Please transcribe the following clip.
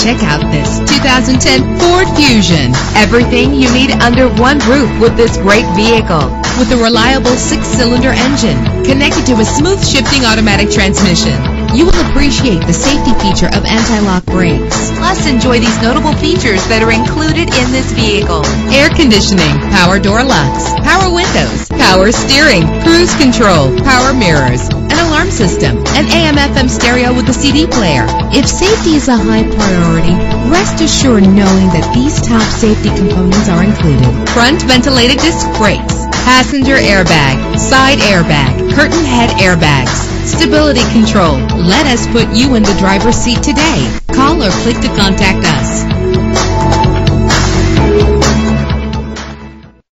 Check out this 2010 Ford Fusion. Everything you need under one roof with this great vehicle. With a reliable 6-cylinder engine connected to a smooth shifting automatic transmission, you will appreciate the safety feature of anti-lock brakes. Plus, enjoy these notable features that are included in this vehicle: air conditioning, power door locks, power windows, power steering, cruise control, power mirrors, an alarm system, an AM/FM stereo with a CD player. If safety is a high priority, rest assured knowing that these top safety components are included: front ventilated disc brakes, passenger airbag, side airbag, curtain head airbags, stability control. Let us put you in the driver's seat today. Call or click to contact us.